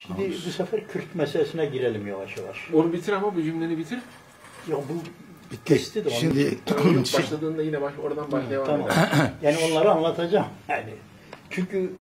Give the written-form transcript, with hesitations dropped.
Şimdi bu sefer Kürt meselesine girelim yavaş yavaş. Onu bitir ama bu cümleni bitir. Ya bu bitti de onu. Şimdi Başladığında yine oradan devam tamam. edelim. Yani onları anlatacağım. Yani çünkü